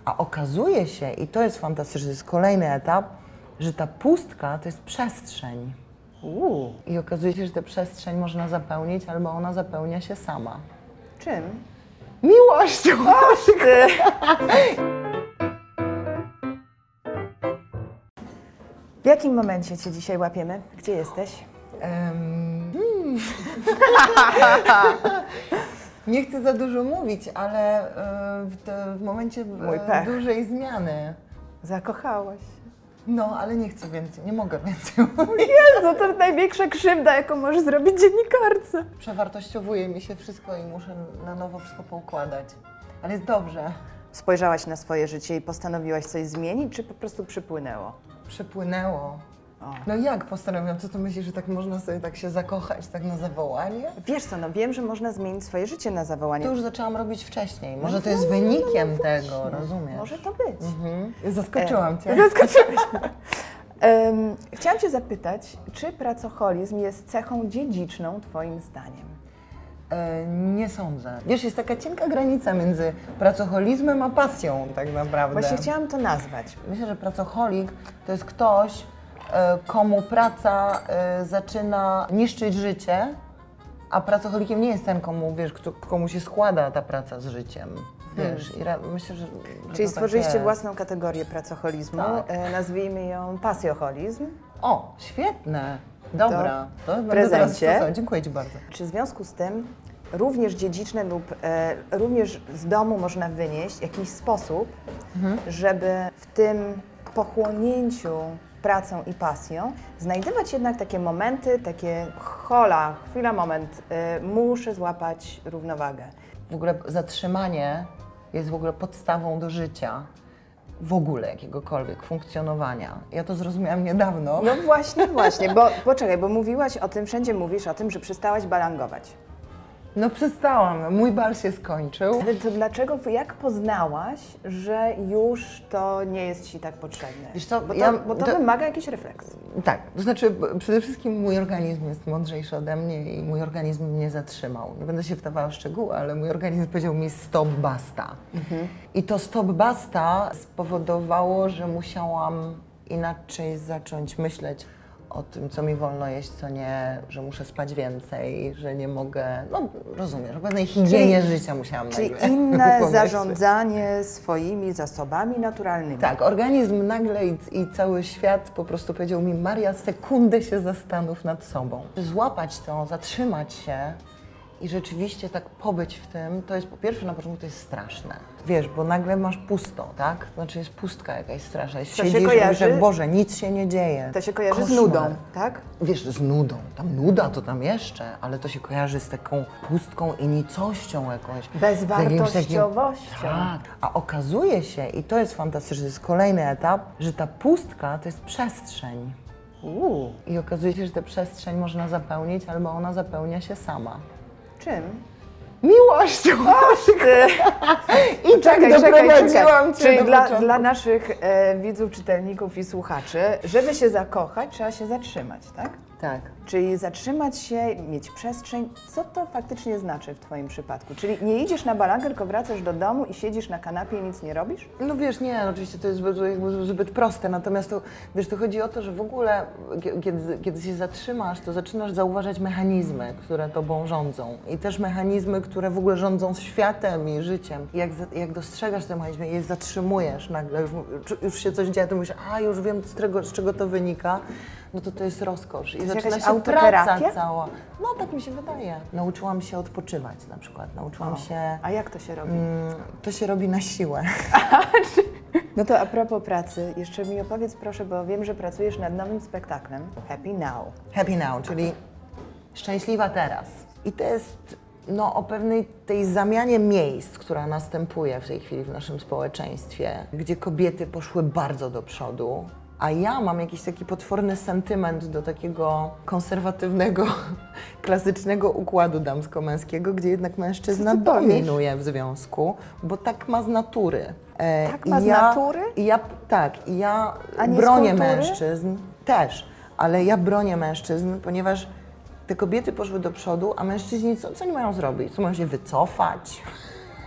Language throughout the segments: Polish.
A okazuje się, i to jest fantastyczne, to jest kolejny etap, że ta pustka to jest przestrzeń. I okazuje się, że tę przestrzeń można zapełnić, albo ona zapełnia się sama. Czym? Miłością! W jakim momencie Cię dzisiaj łapiemy? Gdzie jesteś? Nie chcę za dużo mówić, ale w momencie dużej zmiany. Zakochałaś się. No, ale nie chcę więcej, nie mogę więcej mówić. Jezu, to największa krzywda, jaką możesz zrobić dziennikarce. Przewartościowuje mi się wszystko i muszę na nowo wszystko poukładać. Ale jest dobrze. Spojrzałaś na swoje życie i postanowiłaś coś zmienić, czy po prostu przypłynęło? Przypłynęło. No jak postanowiłam? Co tu myślisz, że tak można sobie tak się zakochać, tak na zawołanie? Wiesz co, no wiem, że można zmienić swoje życie na zawołanie. To już zaczęłam robić wcześniej. Może to jest wynikiem tego, rozumiesz? Może to być. Zaskoczyłam Cię. Zaskoczyłaś mnie. Chciałam Cię zapytać, czy pracoholizm jest cechą dziedziczną Twoim zdaniem? Nie sądzę. Wiesz, jest taka cienka granica między pracoholizmem a pasją tak naprawdę. Właśnie chciałam to nazwać. Myślę, że pracoholik to jest ktoś, komu praca zaczyna niszczyć życie, a pracoholikiem nie jest ten, komu, wiesz, komu się składa ta praca z życiem. Wiesz, i myślę, że Czyli to stworzyliście tak własną kategorię pracoholizmu, nazwijmy ją pasjoholizm. O, świetne. Dobra, to będę prezencie. teraz stosować. Dziękuję Ci bardzo. Czy w związku z tym również dziedziczne lub również z domu można wynieść jakiś sposób, żeby w tym pochłonięciu pracą i pasją znajdywać jednak takie momenty, takie chwila, moment, muszę złapać równowagę. W ogóle zatrzymanie jest w ogóle podstawą do życia. W ogóle jakiegokolwiek funkcjonowania. Ja to zrozumiałam niedawno. No właśnie, bo mówiłaś o tym, wszędzie mówisz o tym, że przestałaś balangować. No przestałam, mój bal się skończył. Ale to dlaczego, jak poznałaś, że już to nie jest Ci tak potrzebne? Wiesz co, bo to wymaga jakiejś refleksji. Tak, to znaczy przede wszystkim mój organizm jest mądrzejszy ode mnie i mój organizm mnie zatrzymał. Nie będę się wdawała w szczegóły, ale mój organizm powiedział mi stop, basta. I to stop, basta spowodowało, że musiałam inaczej zacząć myśleć o tym, co mi wolno jeść, co nie, że muszę spać więcej, że nie mogę, no rozumiesz, o pewnej higienie życia musiałam Czyli nagle inne pomyśleć. zarządzanie swoimi zasobami naturalnymi. Tak, organizm nagle i cały świat po prostu powiedział mi: Maria, sekundę się zastanów nad sobą. Złapać to, zatrzymać się i rzeczywiście tak pobyć w tym, to jest po pierwsze na początku to jest straszne. Wiesz, bo nagle masz pusto, tak? Znaczy jest pustka jakaś straszna. Siedzisz i mówisz, jak Boże, nic się nie dzieje. To się kojarzy Koszmar. z nudą, tak? Wiesz, z nudą. Tam nuda to tam jeszcze, ale to się kojarzy z taką pustką i nicością jakąś. Bezwartościowością. Tak. A okazuje się, i to jest fantastyczne, to jest kolejny etap, że ta pustka to jest przestrzeń. I okazuje się, że tę przestrzeń można zapełnić, albo ona zapełnia się sama. Czym? Miłością! I tak doprowadziłam Cię Czyli do dla naszych widzów, czytelników i słuchaczy, żeby się zakochać, trzeba się zatrzymać, tak? Tak. Czyli zatrzymać się, mieć przestrzeń. Co to faktycznie znaczy w Twoim przypadku? Czyli nie idziesz na balangę, tylko wracasz do domu i siedzisz na kanapie i nic nie robisz? No wiesz, nie, oczywiście to jest zbyt proste, natomiast to, wiesz, to chodzi o to, że w ogóle kiedy się zatrzymasz, to zaczynasz zauważać mechanizmy, które tobą rządzą i też mechanizmy, które w ogóle rządzą światem i życiem. I jak dostrzegasz te mechanizmy i je zatrzymujesz nagle, już się coś dzieje, to mówisz, a już wiem z czego to wynika, no to jest rozkosz. I zaczyna się praca cała. No tak mi się wydaje. Nauczyłam się odpoczywać na przykład. Nauczyłam się... A jak to się robi? To się robi na siłę. No to a propos pracy, jeszcze mi opowiedz proszę, bo wiem, że pracujesz nad nowym spektaklem Happy Now. Happy Now, czyli szczęśliwa teraz. I to jest o pewnej tej zamianie miejsc, która następuje w tej chwili w naszym społeczeństwie, gdzie kobiety poszły bardzo do przodu, a ja mam jakiś taki potworny sentyment do takiego konserwatywnego, klasycznego układu damsko-męskiego, gdzie jednak mężczyzna dominuje w związku, bo tak ma z natury. Tak ma z natury? I ja bronię mężczyzn też, ale ja bronię mężczyzn, ponieważ te kobiety poszły do przodu, a mężczyźni co oni mają zrobić? Co mają się wycofać?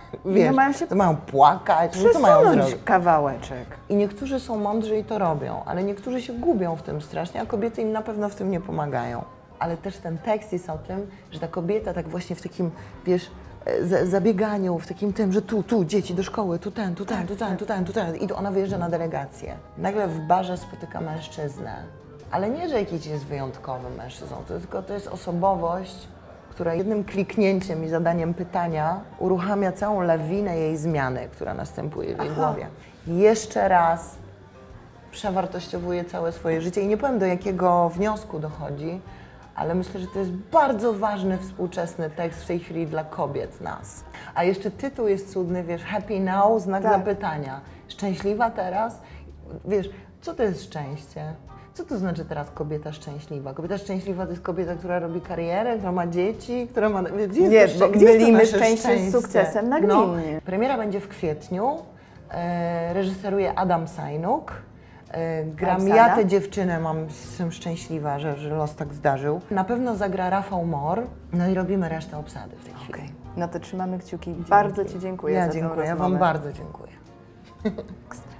Wiesz, mają się to mają płakać, no co mają przesunąć zrobić? kawałeczek. I niektórzy są mądrzy i to robią, ale niektórzy się gubią w tym strasznie, a kobiety im na pewno w tym nie pomagają. Ale też ten tekst jest o tym, że ta kobieta tak właśnie w takim, wiesz, zabieganiu, w takim tym, że tu, dzieci do szkoły, tu ten. I tu ona wyjeżdża na delegację. Nagle w barze spotyka mężczyznę. Ale nie, że jakiś jest wyjątkowym mężczyzną, tylko to jest osobowość, która jednym kliknięciem i zadaniem pytania uruchamia całą lawinę jej zmiany, która następuje w jej głowie. Jeszcze raz przewartościowuje całe swoje życie i nie powiem, do jakiego wniosku dochodzi, ale myślę, że to jest bardzo ważny współczesny tekst w tej chwili dla kobiet nas. A jeszcze tytuł jest cudny, wiesz, Happy Now, znak zapytania. Szczęśliwa teraz? Wiesz, co to jest szczęście? Co to znaczy teraz kobieta szczęśliwa? Kobieta szczęśliwa to jest kobieta, która robi karierę, która ma dzieci, która ma... Gdzie jest bo gdzie jest to mylimy nasze szczęście z sukcesem nagminnie. Premiera będzie w kwietniu, reżyseruje Adam Sajnuk. Gram Oksana? ja tę dziewczynę, jestem szczęśliwa, że los tak zdarzył. Na pewno zagra Rafał Mor, no i robimy resztę obsady w tej chwili. Okej. No to trzymamy kciuki. Bardzo Ci dziękuję za tę dziękuję, rozmowę. Wam bardzo dziękuję. Ekstra.